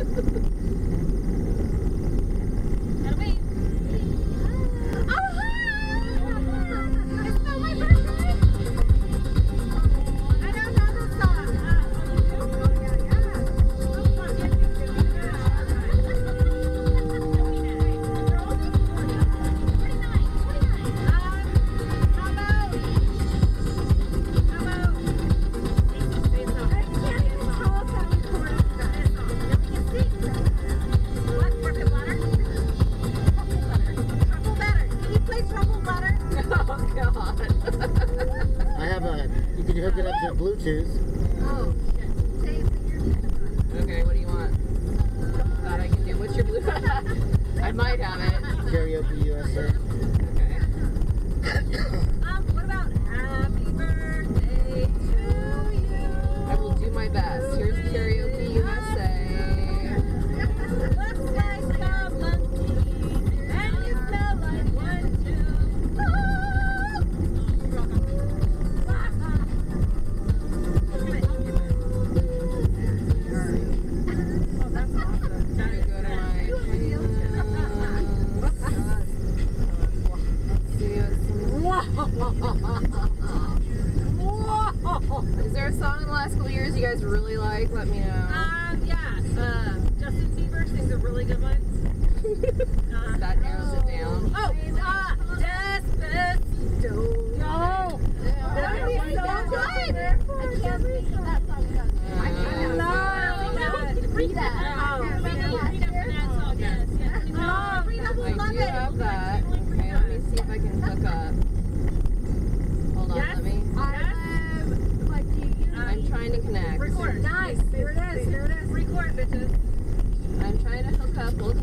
wait. It's not my birthday. I don't know the song. You can hook it up to Bluetooth. Oh, shit. Say it for your Okay, what do you want? That I can do. What's your blue? I might have it. Karaoke USA. Okay. what about Happy Birthday to you? I will do my best. Here's Karaoke USA. Looks like a monkey, and you smell like one too. Is there a song in the last couple years you guys really like? Let me know. Yeah. Justin Bieber sings a really good one. That narrows it down. Oh, Despacito. No. That would be so good. I can't read that song. Read that. I do have that. Okay, let me see if I can hook up. Hold on, let me. I'm trying to connect. Record. Nice. Here it is. Record, bitches. I'm trying to hook up. We'll